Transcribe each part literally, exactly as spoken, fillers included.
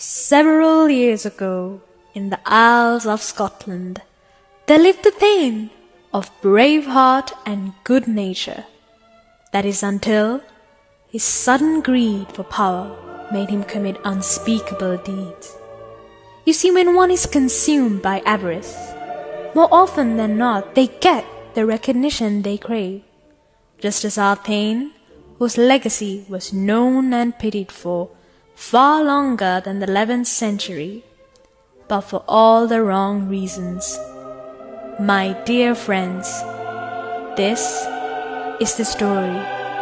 Several years ago, in the Isles of Scotland, there lived a Thane of brave heart and good nature. That is until his sudden greed for power made him commit unspeakable deeds. You see, when one is consumed by avarice, more often than not they get the recognition they crave, just as our Thane, whose legacy was known and pitied for far longer than the eleventh century, but for all the wrong reasons. My dear friends, this is the story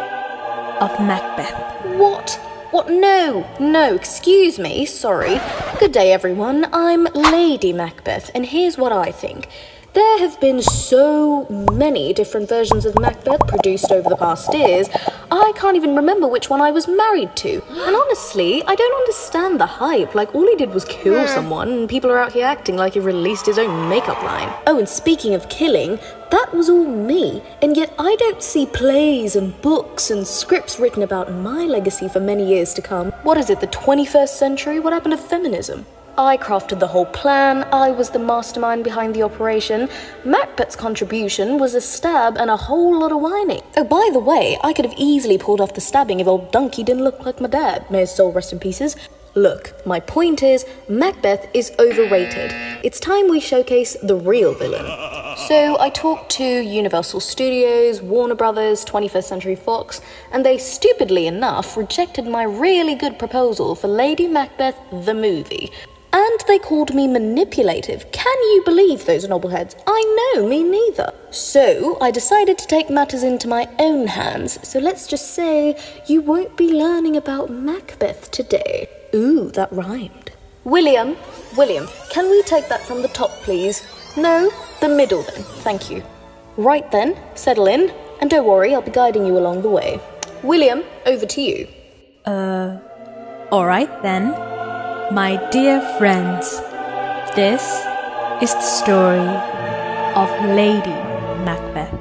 of Macbeth. What? What? No, no, excuse me, sorry. Good day, everyone. I'm Lady Macbeth, and here's what I think. There have been so many different versions of Macbeth produced over the past years, I can't even remember which one I was married to. And honestly, I don't understand the hype. Like, all he did was kill someone, and people are out here acting like he released his own makeup line. Oh, and speaking of killing, that was all me. And yet I don't see plays and books and scripts written about my legacy for many years to come. What is it, the twenty-first century? What happened to feminism? I crafted the whole plan, I was the mastermind behind the operation. Macbeth's contribution was a stab and a whole lot of whining. Oh, by the way, I could have easily pulled off the stabbing if old Duncan didn't look like my dad. May his soul rest in pieces. Look, my point is, Macbeth is overrated. It's time we showcase the real villain. So I talked to Universal Studios, Warner Brothers, twenty-first Century Fox, and they stupidly enough rejected my really good proposal for Lady Macbeth the movie. And they called me manipulative. Can you believe those knobbleheads? I know, me neither. So I decided to take matters into my own hands. So let's just say you won't be learning about Macbeth today. Ooh, that rhymed. William, William, can we take that from the top, please? No, the middle then, thank you. Right then, settle in, and don't worry, I'll be guiding you along the way. William, over to you. Uh, alright then. My dear friends, this is the story of Lady Macbeth.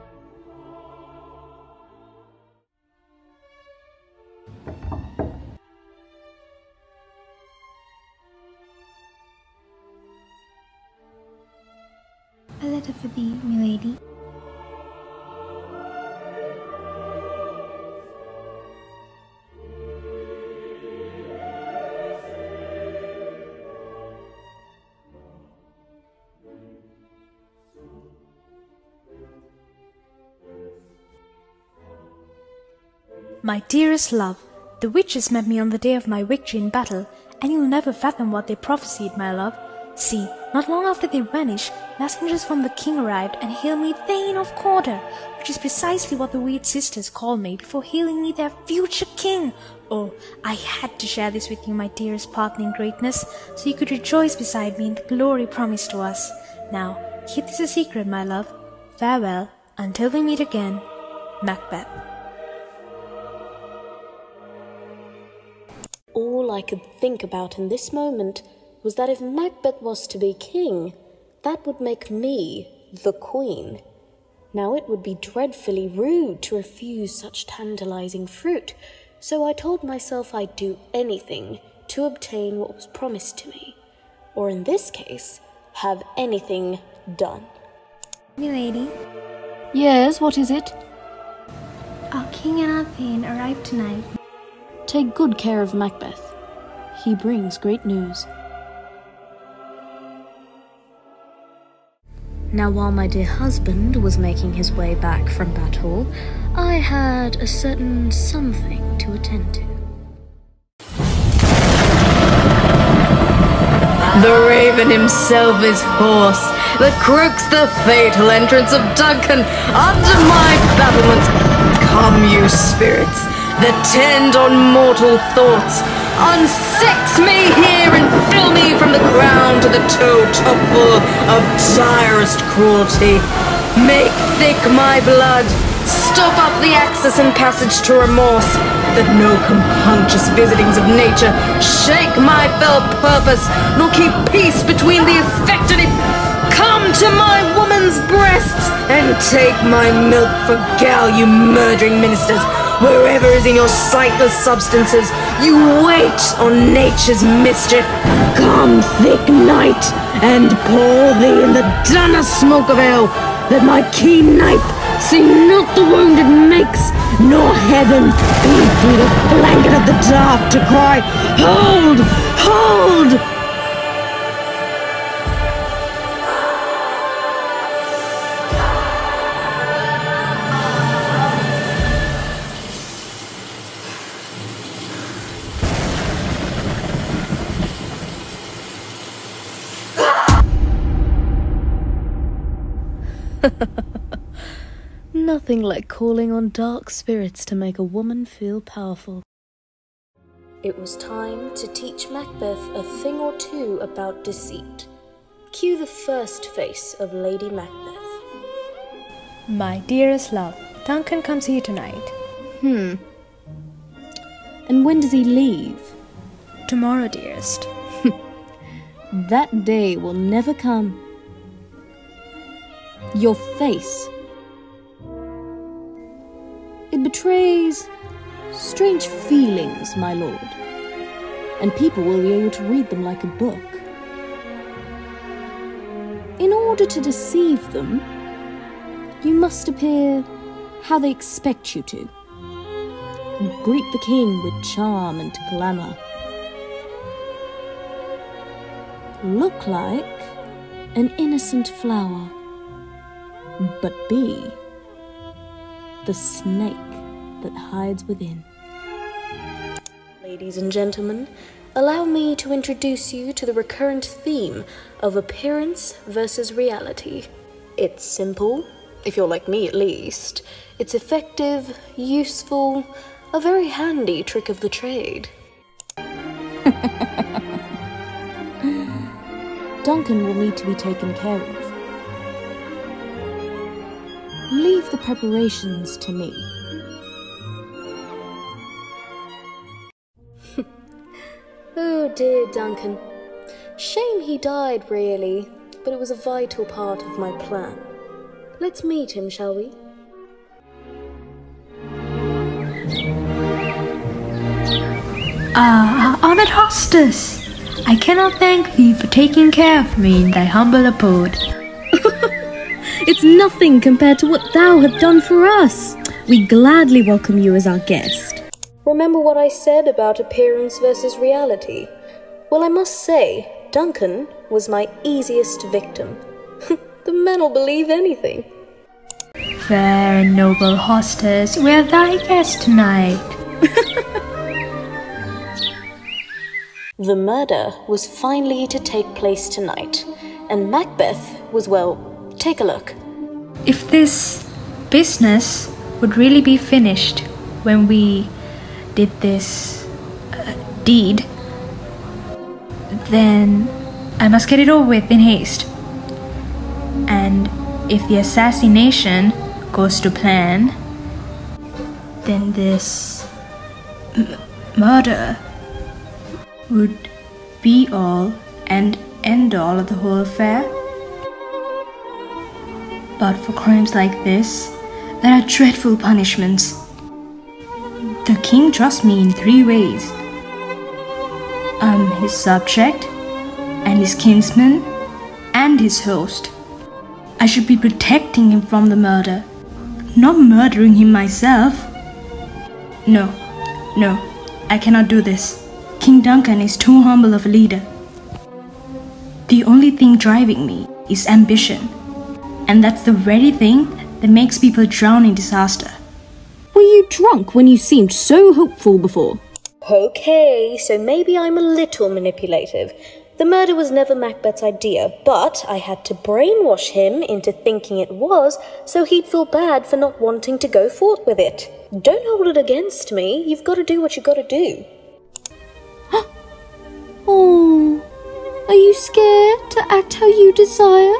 A letter for thee, milady. My dearest love, the witches met me on the day of my victory in battle, and you'll never fathom what they prophesied, my love. See, not long after they vanished, messengers from the king arrived and hailed me Thane of Cawdor, which is precisely what the weird sisters called me before hailing me their future king. Oh, I had to share this with you, my dearest partner in greatness, so you could rejoice beside me in the glory promised to us. Now, keep this a secret, my love. Farewell, until we meet again. Macbeth. All I could think about in this moment was that if Macbeth was to be king, that would make me the queen. Now it would be dreadfully rude to refuse such tantalizing fruit, so I told myself I'd do anything to obtain what was promised to me, or in this case, have anything done. Milady? Yes, what is it? Our king and our Thane arrived tonight. Take good care of Macbeth. He brings great news. Now, while my dear husband was making his way back from battle, I had a certain something to attend to. The Raven himself is hoarse. The crook's the fatal entrance of Duncan under my battlements. Come, you spirits that tend on mortal thoughts, unsex me here and fill me from the ground to the toe top full of direst cruelty. Make thick my blood, stop up the access and passage to remorse, that no compunctious visitings of nature shake my fell purpose, nor keep peace between the affected. Come to my woman's breasts and take my milk for gal, you murdering ministers. wherever is in your sightless substances, you wait on nature's mischief. Come, thick night, and pour thee in the dunner smoke of hell, that my keen knife see not the wound it makes, nor heaven be through the blanket of the dark to cry, hold, hold! Nothing like calling on dark spirits to make a woman feel powerful. It was time to teach Macbeth a thing or two about deceit. Cue the first face of Lady Macbeth. My dearest love, Duncan comes here tonight. Hmm. And when does he leave? Tomorrow, dearest. That day will never come. Your face. It betrays strange feelings, my lord, and people will be able to read them like a book. In order to deceive them, you must appear how they expect you to. Greet the king with charm and glamour. Look like an innocent flower, but be the snake that hides within. Ladies and gentlemen, allow me to introduce you to the recurrent theme of appearance versus reality. It's simple, if you're like me at least. It's effective, useful, a very handy trick of the trade. Duncan will need to be taken care of. Leave the preparations to me. Oh dear Duncan. Shame he died, really, but it was a vital part of my plan. Let's meet him, shall we? Ah, our honoured hostess! I cannot thank thee for taking care of me in thy humble abode. It's nothing compared to what thou hast done for us. We gladly welcome you as our guest. Remember what I said about appearance versus reality? Well, I must say, Duncan was my easiest victim. The men'll believe anything. Fair and noble hostess, we are thy guest tonight. The murder was finally to take place tonight, and Macbeth was, well, take a look. If this business would really be finished when we did this uh, deed, then I must get it over with in haste. And if the assassination goes to plan, then this m- murder would be all and end all of the whole affair. But for crimes like this, there are dreadful punishments. The king trusts me in three ways. I'm his subject, and his kinsman, and his host. I should be protecting him from the murder, not murdering him myself. No, no, I cannot do this. King Duncan is too humble of a leader. The only thing driving me is ambition, and that's the very thing that makes people drown in disaster. Were you drunk when you seemed so hopeful before? Okay, so maybe I'm a little manipulative. The murder was never Macbeth's idea, but I had to brainwash him into thinking it was, so he'd feel bad for not wanting to go forth with it. Don't hold it against me. You've got to do what you got to do. Oh, are you scared to act how you desire?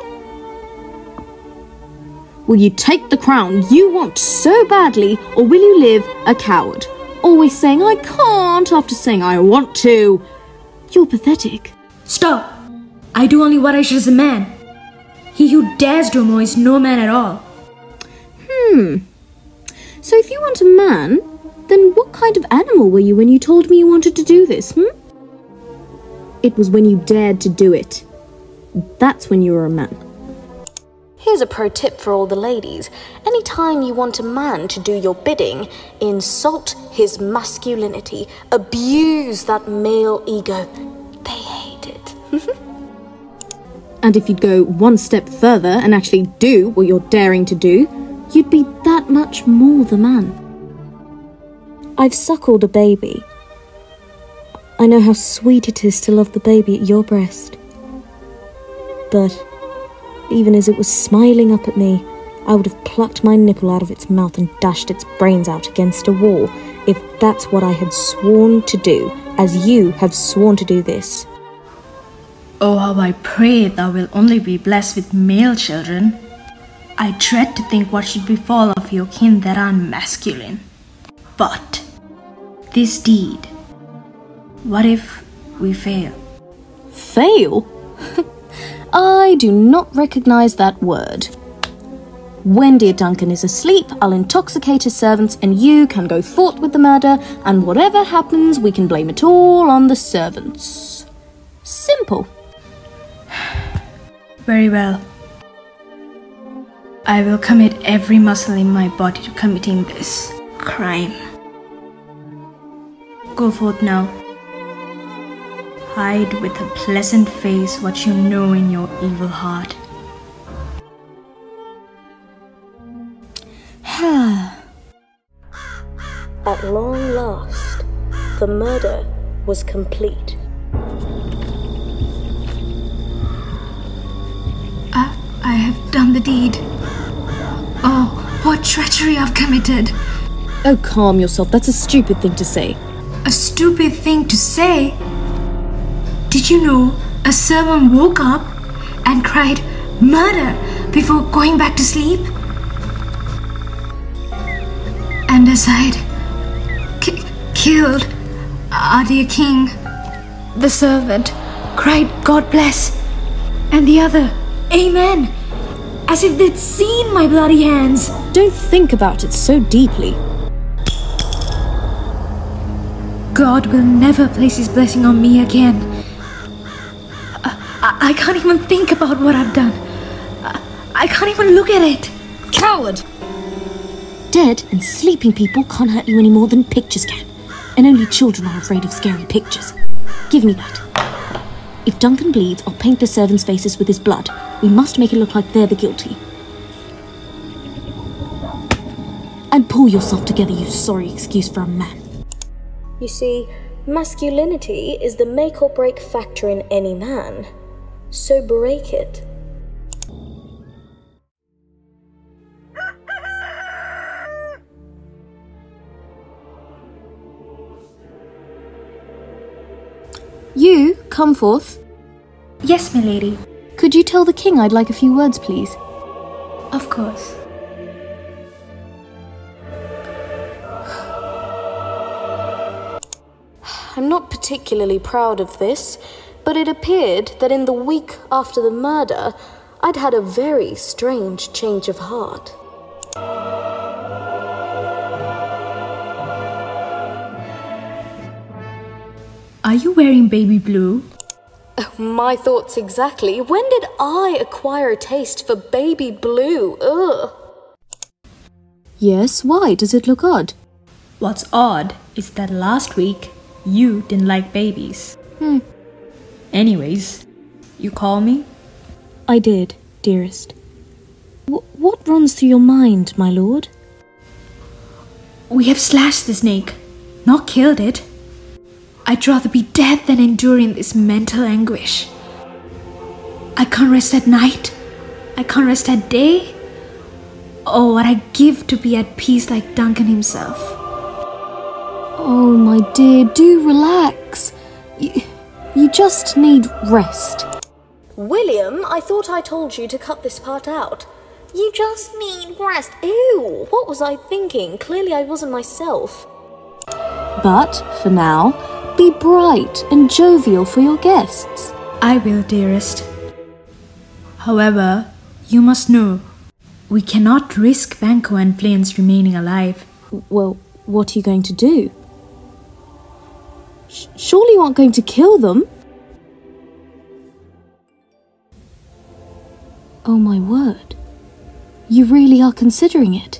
Will you take the crown you want so badly, or will you live a coward? Always saying I can't after saying I want to. You're pathetic. Stop! I do only what I should as a man. He who dares do more is no man at all. Hmm. So if you want a man, Then what kind of animal were you when you told me you wanted to do this, hmm? It was when you dared to do it. That's when you were a man. Here's a pro tip for all the ladies. Anytime you want a man to do your bidding, insult his masculinity, abuse that male ego. They hate it. And if you'd go one step further and actually do what you're daring to do, you'd be that much more the man. I've suckled a baby. I know how sweet it is to love the baby at your breast. But even as it was smiling up at me, I would have plucked my nipple out of its mouth and dashed its brains out against a wall, if that's what I had sworn to do, as you have sworn to do this. Oh, how I pray thou wilt only be blessed with male children. I dread to think what should befall of your kin that are masculine. But this deed, what if we fail? Fail? I do not recognise that word. When dear Duncan is asleep, I'll intoxicate his servants and you can go forth with the murder, and whatever happens, we can blame it all on the servants. Simple. Very well. I will commit every muscle in my body to committing this crime. Go forth now. Hide with a pleasant face what you know in your evil heart. At long last, the murder was complete. I, I have done the deed. Oh, what treachery I've committed. Oh, calm yourself. That's a stupid thing to say. A stupid thing to say? Did you know a servant woke up and cried murder before going back to sleep? And as I'd ki- killed our dear king, the servant cried God bless, and the other amen, as if they'd seen my bloody hands. Don't think about it so deeply. God will never place his blessing on me again. I, I can't even think about what I've done. I, I can't even look at it. Coward! Dead and sleeping people can't hurt you any more than pictures can. And only children are afraid of scary pictures. Give me that. If Duncan bleeds, I'll paint the servants' faces with his blood. We must make it look like they're the guilty. And pull yourself together, you sorry excuse for a man. You see, masculinity is the make or break factor in any man. So break it. You, come forth. Yes, my lady. Could you tell the king I'd like a few words, please? Of course. I'm not particularly proud of this, but it appeared that in the week after the murder, I'd had a very strange change of heart. Are you wearing baby blue? My thoughts exactly. When did I acquire a taste for baby blue? Ugh. Yes, why? Does it look odd? What's odd is that last week you didn't like babies. Hmm. Anyways, you call me? I did, dearest. W- what runs through your mind, my lord? We have slashed the snake, not killed it. I'd rather be dead than enduring this mental anguish. I can't rest at night. I can't rest at day. Oh, what I'd give to be at peace like Duncan himself. Oh, my dear, do relax. You, you just need rest. William, I thought I told you to cut this part out. You just need rest. Ew, what was I thinking? Clearly I wasn't myself. But, for now, be bright and jovial for your guests. I will, dearest. However, you must know, we cannot risk Banco and Flyn's remaining alive. Well, what are you going to do? Sh- surely you aren't going to kill them? Oh my word. You really are considering it?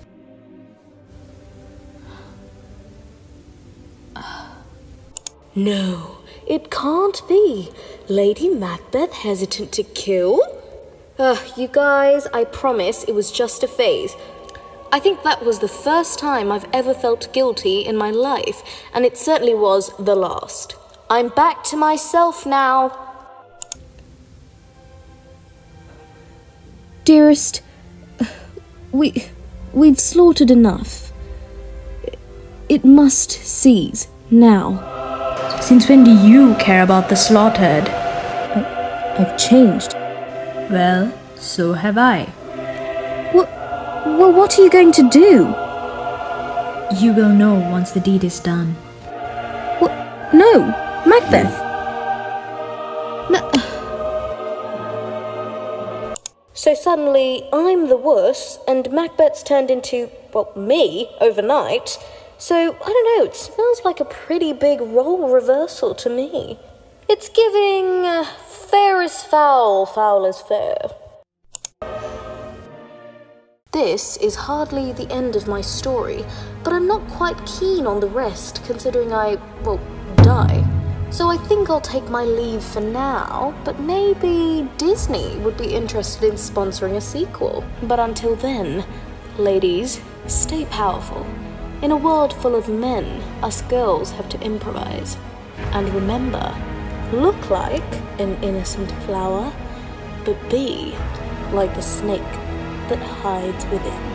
No, it can't be. Lady Macbeth hesitant to kill? Ugh, you guys, I promise it was just a phase. I think that was the first time I've ever felt guilty in my life, and it certainly was the last. I'm back to myself now. Dearest, we, we've slaughtered enough. It must cease now. Since when do you care about the slaughtered? I, I've changed. Well, so have I. What? Well, what are you going to do? You will know once the deed is done. What? No, Macbeth. No. So suddenly, I'm the wuss, and Macbeth's turned into, well, me, overnight. So, I don't know, it smells like a pretty big role reversal to me. It's giving uh, fair is foul, foul is fair. This is hardly the end of my story, but I'm not quite keen on the rest, considering I, well, die. So I think I'll take my leave for now, but maybe Disney would be interested in sponsoring a sequel. But until then, ladies, stay powerful. In a world full of men, us girls have to improvise. And remember, look like an innocent flower, but be like the snake that hides within.